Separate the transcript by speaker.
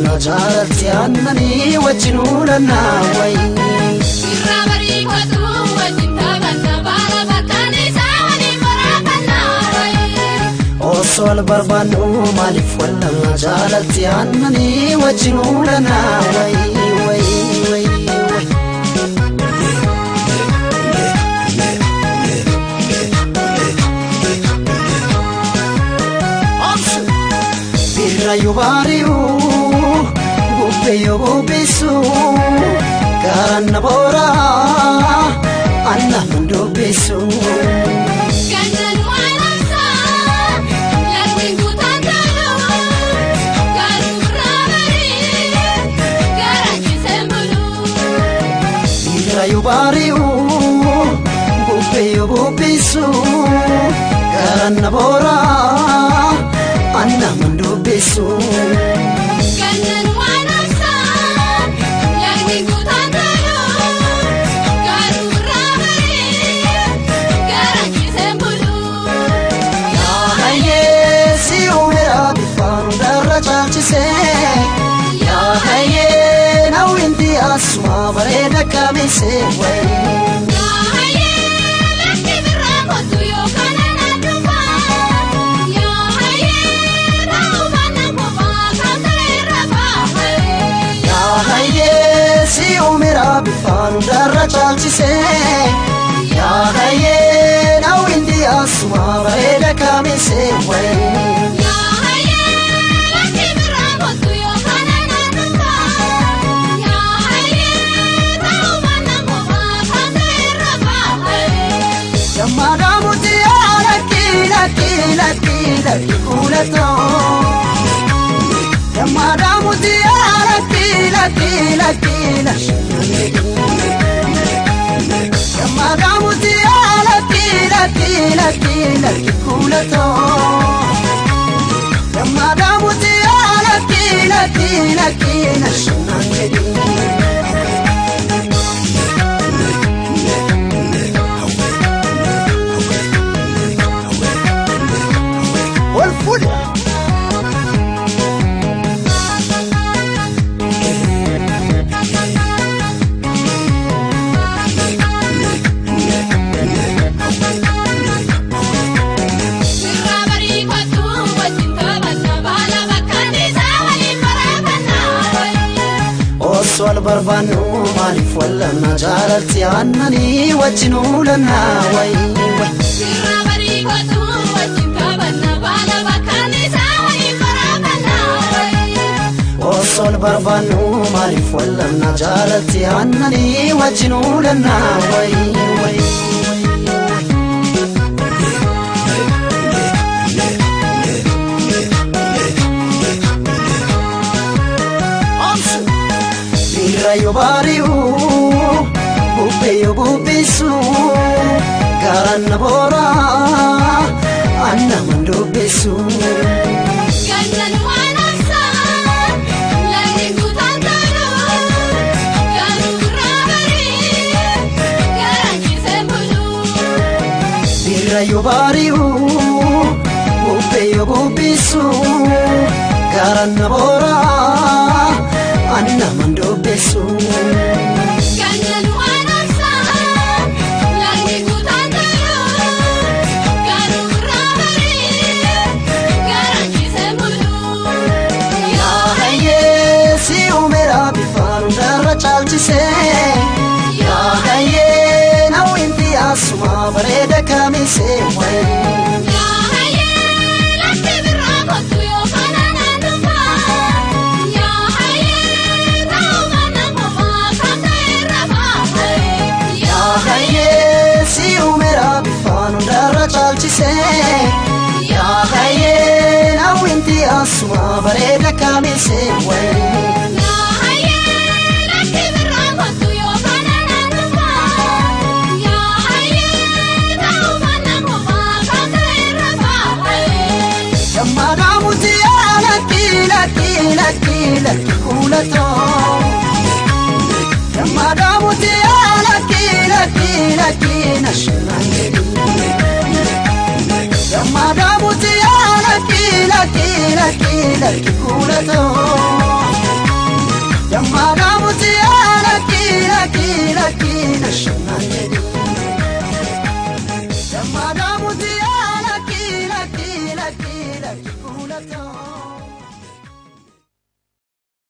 Speaker 1: لنا جارت أنني وجنوننا وي
Speaker 2: الرابري كتو وجنتبنا باربكاني سامي مرابنا وي
Speaker 1: أوصل بربانو مالف ولنا جارت أنني وجنوننا وي Yubariu, Bupeyo Bisu, Karanabora, Anna Mundo Bisu.
Speaker 2: Kandan Wanasa, Latin Gutantano, Karurari, Karachi Sembulu.
Speaker 1: Yubariu, Bupeyo Bisu, Karanabora, Anna Mundo Bisu.
Speaker 2: Kandan Wanasa, Latin Gutantano, Karurari, Karachi Sembulu.
Speaker 1: Ya haye si umera bifanu darra chalchise. Ya haye na winti asma bareda kamise way. Bifanu darra chalchise ya haye na windi asma bareda kamise way
Speaker 2: ya haye laki biramo tuyo kanana nuba ya haye taumana moba khaira bahe
Speaker 1: jamada mutiara kila kulato jamada mutiara kila Jamada mutiara kila kulato Jamada mutiara kila shanangedi والفل والبربانو مالف ولا نجارت أنني وجنو لنا وي
Speaker 2: الرابري كتو وجنتبنا باربكاني سامي مرابنا وي
Speaker 1: وصل بربانو مالف ولا نجارت أنني وجنو لنا وي Yubariu, Bupeyo Bisu, Karanabora, Anna Mundo Bisu.
Speaker 2: Kandan Wanasa, Latin Gutantano, Karurari, Karachi Sembulu.
Speaker 1: Yubariu, Bupeyo Bisu, Karanabora, Anna Mundo Bisu.
Speaker 2: Kandan Wanasa, Latin Gutantano, Karurari, Karachi Sembulu.
Speaker 1: Ya haye si umera bifanu darra chalchise. Ya haye na winti asma bareda kamise way.
Speaker 2: Ya haye laki biramo tuyo kanana nuba. Ya haye taumana moba khaira bahe.
Speaker 1: Ya haye si umera bifanu darra chalchise. Ya haye na winti asma bareda kamise way.
Speaker 2: Ya haye laki biramo tuyo kanana nuba. Ya haye taumana moba khaira bahe.
Speaker 1: Jamada mutiara kila kulato Jamada mutiara kila shanangedi Jamada mutiara kila kulato